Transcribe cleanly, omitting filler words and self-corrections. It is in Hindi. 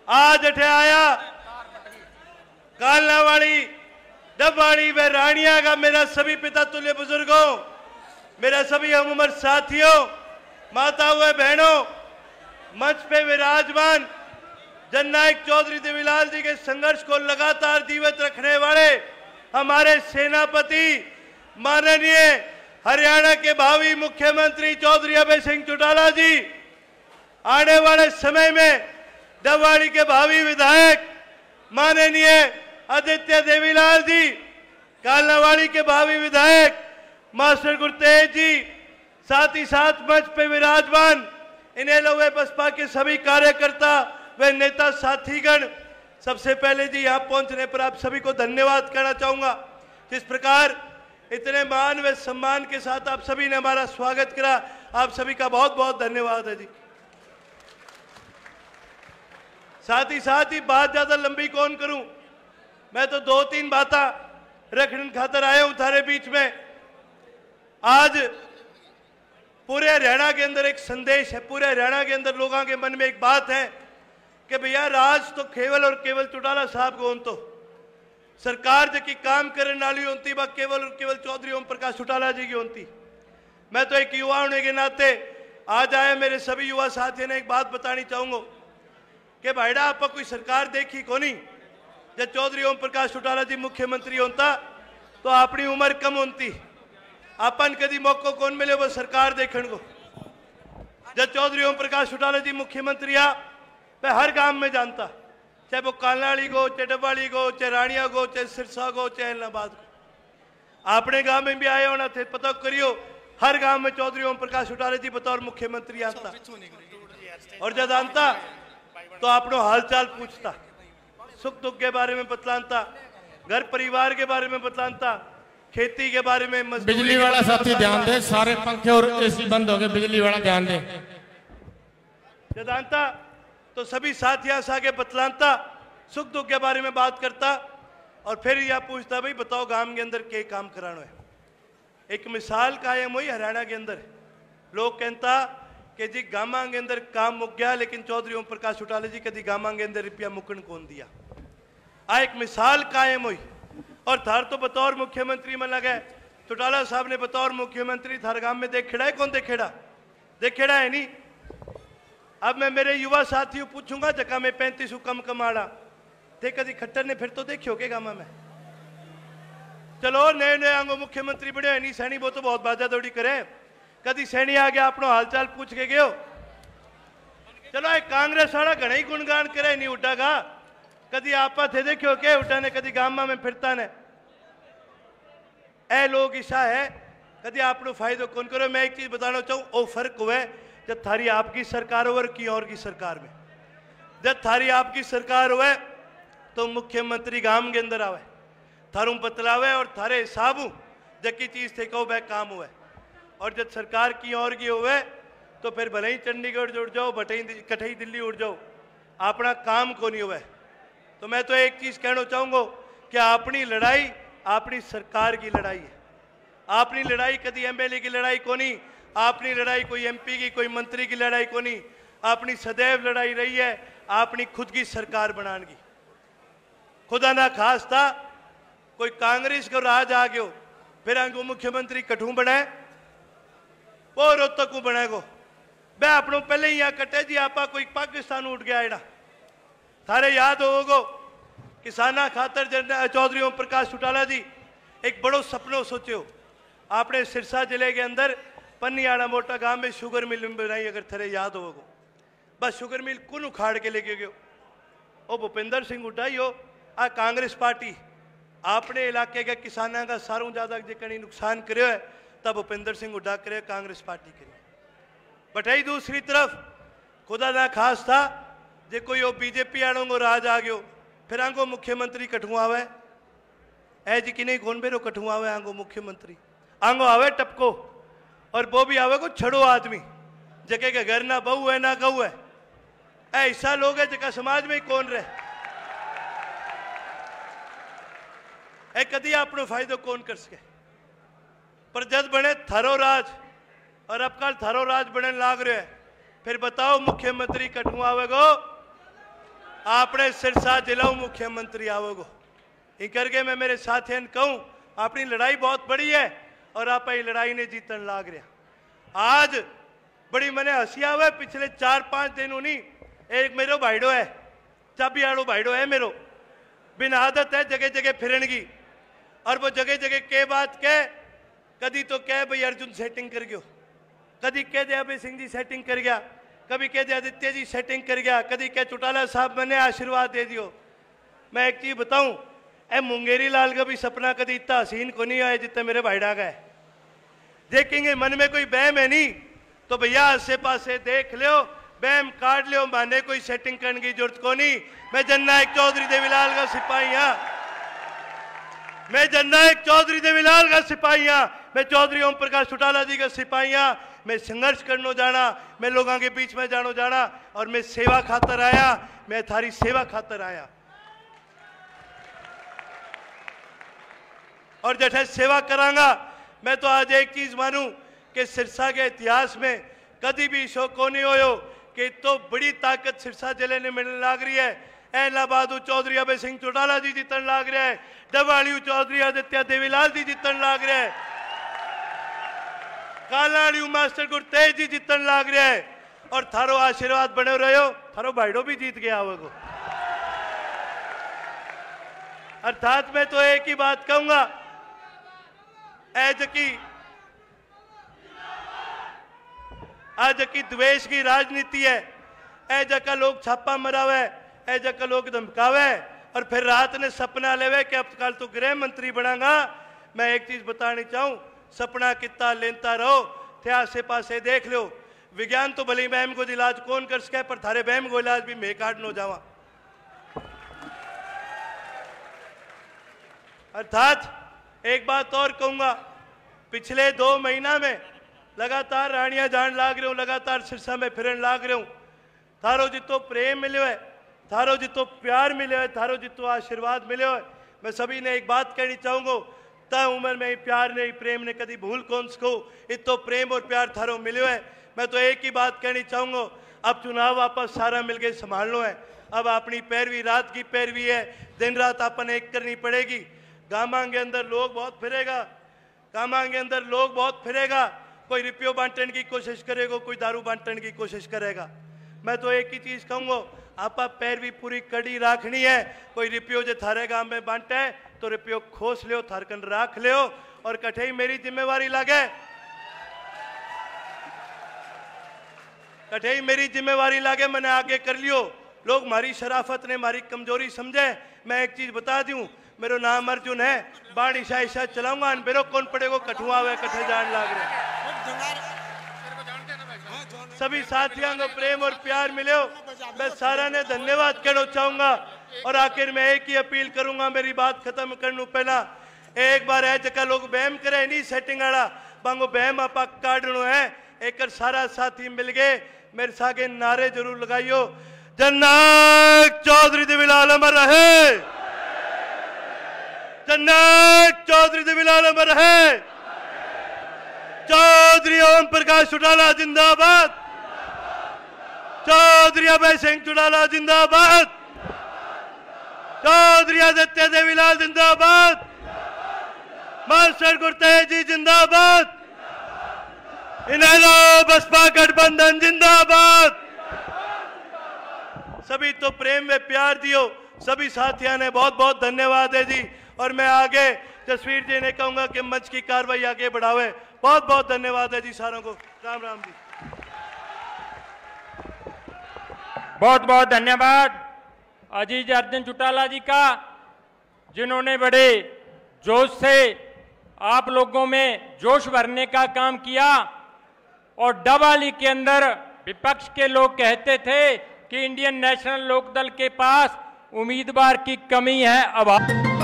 आज अठे आया कालनावाड़ी डबवाड़ी व रानिया का मेरा सभी पिता तुल्य बुजुर्गों, मेरा सभी हम उम्र साथियों, माताओं व बहनों, मंच पे विराजमान जननायक चौधरी देवीलाल जी के संघर्ष को लगातार जीवित रखने वाले हमारे सेनापति माननीय हरियाणा के भावी मुख्यमंत्री चौधरी अभय सिंह चौटाला जी, आने वाले समय में डबवाड़ी के भावी विधायक माननीय आदित्य देवीलाल जी, कालनावाड़ी के भावी विधायक मास्टर गुरतेज जी, साथ ही साथ मंच पे विराजमान इनेलो व बसपा के सभी कार्यकर्ता व नेता साथीगण, सबसे पहले जी यहाँ पहुंचने पर आप सभी को धन्यवाद करना चाहूंगा। जिस प्रकार इतने मान व सम्मान के साथ आप सभी ने हमारा स्वागत करा, आप सभी का बहुत बहुत धन्यवाद है जी। साथ ही बात ज्यादा लंबी कौन करूं, मैं तो दो तीन बातें रखने खातर आया हूं थारे बीच में। आज पूरे हरियाणा के अंदर एक संदेश है, पूरे हरियाणा के अंदर लोगों के मन में एक बात है कि भैया राज तो केवल और केवल चौटाला साहब को तो सरकार जो की काम करने वाली होती वह केवल और केवल चौधरी ओम प्रकाश चौटाला जी की होती। मैं तो एक युवा होने के नाते आज आए मेरे सभी युवा साथियों ने एक बात बतानी चाहूंगा कि भाईडा आप कोई सरकार देखी को नहीं, जब चौधरी ओम प्रकाश चौटाला जी मुख्यमंत्री होता तो अपनी उम्र कम होती, अपन कभी मौका कौन मिले वो सरकार देखने को। जब चौधरी ओम प्रकाश चौटाला जी मुख्यमंत्री आ मैं हर गांव में जानता, चाहे वो कालनाड़ी को, चाहे डबवाड़ी को, चाहे रानिया को, चाहे सिरसा को, चाहे इलाहाबाद को। अपने गांव में भी आए होना थे, पता करियो हर गांव में चौधरी ओम प्रकाश चौटाला जी बतौर मुख्यमंत्री आता और जब आता तो अपनो हालचाल पूछता, सुख दुख के बारे में बतलाता, घर परिवार के बारे में बतलाता, खेती के बारे में। बिजली वाला साथी ध्यान दे, सारे पंखे और एसी बंद हो गए, बिजली वाला ध्यान दे। जदानता तो सभी साथियां आगे बतलाता, सुख दुख के बारे में बात करता और फिर यह पूछता भाई बताओ गांव के अंदर क्या काम कराना है। एक मिसाल कायम हुई हरियाणा के अंदर, लोग कहता कि जी गामा के अंदर काम मुक गया, लेकिन चौधरी ओम प्रकाश चौटाला जी कभी गामा के अंदर रुपया मुकन कौन दिया। आ एक मिसाल कायम हुई और थार तो बतौर मुख्यमंत्री में लगे चौटाला साहब ने बतौर मुख्यमंत्री थार गांव में देखेड़ा है, कौन देखेड़ा, देखेड़ा है नहीं। अब मैं मेरे युवा साथियों पूछूंगा जगह में 35 कम कमाड़ा थे कभी खट्टर ने फिर तो देखियो के गामा में। चलो नए नए आंगो मुख्यमंत्री बने है नहीं, सैनी वो तो बहुत बाजा दौड़ी करे, कभी सैनी आ गया अपनो हालचाल पूछ के गयो। चलो एक कांग्रेस वाला घना ही गुणगान करे नहीं उठा का, कभी आपा थे देखियो के उठा ने कभी गामा में फिरता ने। ए लोग ईसा है कभी आपनो फायदो कौन करो। मैं एक चीज बताना चाहूं, ओ फर्क हुआ जब थारी आपकी सरकार हो की और की सरकार में। जब थारी आपकी सरकार हुए तो मुख्यमंत्री गांव के अंदर आवे, थारू बतलावे और थारे हिसाब जबकि चीज थे कहो वह काम हुआ। और जब सरकार की और की हुए तो फिर भले ही चंडीगढ़ जुड़ जाओ, कठई दिल्ली उड़ जाओ, अपना काम को नहीं हुआ। तो मैं तो एक चीज कहना चाहूंगा कि अपनी लड़ाई अपनी सरकार की लड़ाई है। अपनी लड़ाई कभी एमएलए की लड़ाई को नहीं, अपनी लड़ाई कोई एमपी की कोई मंत्री की लड़ाई को नहीं, अपनी सदैव लड़ाई रही है अपनी खुद की सरकार बनाने की। खुदा ना खास था कोई कांग्रेस को राज आ गयो फिर आंगो मुख्यमंत्री कठू बनाए वो रोहतक को बनाएगो। मैं अपनों पहले ही यहाँ कटे जी आपा कोई पाकिस्तान उठ गया एडा। थारे याद होगो किसाना खातर चौधरी ओम प्रकाश चौटाला जी एक बड़ो सपनों सोचो, आपने सिरसा जिले के अंदर पन्नीआड़ा मोटा गांव में शुगर मिल बनाई, अगर थारे याद होगो। बस शुगर मिल कुन उखाड़ के लेके गयो ओ भूपेंद्र सिंह उठाई हो। आ कांग्रेस पार्टी आपने इलाके के किसानों का सारों ज्यादा जिकनी नुकसान करे है तब भूपेंद्र सिंह उड़ा करे कांग्रेस पार्टी करे। बटाई दूसरी तरफ खुदा ना खास था जे कोई वो बीजेपी आड़ों को राज आ गयो फिर आंगो मुख्यमंत्री कठुआ आवे। ए जी कि नहीं कौन बेरो कठुआ आवे आंगो मुख्यमंत्री, आंगो आवे टपको और वो भी आवे को छड़ो आदमी जगह के घर ना बहू है ना गऊ है। ऐसा लोग है जगह समाज में कौन रहे ए कदी अपनो फायदो कौन कर सके। पर जद बने थारो राज और अब कल थारो राज बनने लाग रहे है, फिर बताओ मुख्यमंत्री कठुआ आवेगो आपने सिरसा जिला मुख्यमंत्री आवोगो इन करके मैं मेरे साथियों ने कहूं अपनी लड़ाई बहुत बड़ी है और आप ये लड़ाई ने जीतन लाग रहा। आज बड़ी मने हंसी आवे पिछले 4-5 दिनों नहीं एक मेरो भाईडो है चाबी आड़ो भाईडो है मेरो बिन आदत है जगह जगह फिरन की और वो जगह जगह के बात कह कदी तो कह भाई अर्जुन सेटिंग कर गयो कदी कह दे अभय सिंह जी सेटिंग कर गया कभी कह दे आदित्य जी सेटिंग कर गया कदी कह चौटाला साहब मैंने आशीर्वाद दे दियो। मैं एक चीज बताऊं ए मुंगेरी लाल का भी सपना कदी इतना हसीन को नहीं आया जितना मेरे भाईडा का है। देखेंगे मन में कोई बहम है नहीं तो भैया आसे पासे देख लो बहम काट लो माने कोई सेटिंग करने की जरूरत को नहीं। मैं जननायक चौधरी देवीलाल का सिपाही हाँ मैं जननायक चौधरी देवीलाल का सिपाही हाँ मैं चौधरी ओम प्रकाश चौटाला जी का सिपाही हाँ मैं संघर्ष करने जाना मैं लोगों के बीच में जाना और मैं सेवा खातर आया मैं थारी सेवा खातर आया और जैसे सेवा करांगा। मैं तो आज एक चीज मानूं कि सिरसा के इतिहास में कभी भी शो को नहीं होयो कि तो बड़ी ताकत सिरसा जिले ने मिलने लाग रही है। ऐला बहादुर चौधरी अभय सिंह चौटाला जी जीतन लाग रहे हैं डबाड़ियू चौधरी आदित्य देवीलाल जी जीतन लाग रहे हैं कालाड़ियू मास्टर गुरतेज जी जीतन लाग रहे हैं और थारो आशीर्वाद बने रहो थारो भाईडो भी जीत गया वो। अर्थात मैं तो एक ही बात कहूंगा आज की द्वेष की राजनीति है ऐजा का लोग छापा मरावे ऐजा का लोग धमकावे और फिर रात ने सपना लेवे कि अब कल तो गृह मंत्री बनागा। मैं एक चीज बतानी चाहूं सपना कितना लेता रहो थे आसे पासे देख लो विज्ञान तो भले बहम को इलाज कौन कर सके पर थारे बहम को इलाज भी मैं काट नो जावा। अर्थात एक बात और कहूंगा पिछले 2 महीना में लगातार रानियां जान लाग रहे हूं लगातार सिरसा में फिरन लाग रहे हूं थारो जितो प्रेम मिले है थारो जितो प्यार मिले है थारो जितो आशीर्वाद मिले है। मैं सभी ने एक बात कहनी चाहूंगा ता उम्र में ही प्यार ने प्रेम ने कभी भूल कौन सको इतो प्रेम और प्यार थारो मिले है। मैं तो एक ही बात कहनी चाहूंगा अब चुनाव वापस सारा मिल के संभाल लो है अब अपनी पैरवी रात की पैरवी है दिन रात अपन एक करनी पड़ेगी। गामा के अंदर लोग बहुत फिरेगा गामा के अंदर लोग बहुत फिरेगा कोई रुपये बांटने की कोशिश करेगा कोई दारू बांटने की कोशिश करेगा। मैं तो एक ही चीज कहूंगा आपा पैरवी पूरी कड़ी राखनी है कोई रुपयो जो थारे गांव में बांटे है तो रुपयो खोस लियो थारकन राख लियो और कठे ही मेरी जिम्मेवारी लागे कठे ही मेरी जिम्मेवारी लागे मैंने आगे कर लियो लोग मारी शराफत ने मारी कमजोरी समझे। मैं एक चीज बता दूं मेरो नाम अर्जुन है बाणी शाह चलाऊंगा मेरो कौन पड़ेगो कठुआ हुआ कठे जान लाग रहे सभी साथियों को प्रेम और प्यार मिले मैं सारा ने धन्यवाद कहना चाहूंगा और आखिर में एक ही अपील करूंगा मेरी बात खत्म करने पहला एक बार है जगह लोग बहम करे नहीं सेटिंग वाला बांगो बहम आपा काटनो है एक सारा साथी मिल गए मेरे सागे नारे जरूर लगाइयो जननायक चौधरी देवीलाल अमर रहे जननायक चौधरी देवीलाल अमर रहे चौधरी ओम प्रकाश चौटाला जिंदाबाद चौधरी अभय सिंह चौटाला जिंदाबाद चौधरी आदित्य देवीलाल जिंदाबाद मास्टर गुरतेज जी जिंदाबाद इनेलो बसपा गठबंधन जिंदाबाद। सभी तो प्रेम में प्यार दियो सभी साथियों ने बहुत बहुत धन्यवाद है जी और मैं आगे जसवीर जी ने कहूंगा कि मंच की कार्रवाई आगे बढ़ावे बहुत बहुत धन्यवाद है जी सारों को राम राम जी। बहुत बहुत धन्यवाद अजीज अर्जुन चौटाला जी का जिन्होंने बड़े जोश से आप लोगों में जोश भरने का काम किया और डबाली के अंदर विपक्ष के लोग कहते थे कि इंडियन नेशनल लोकदल के पास उम्मीदवार की कमी है। अब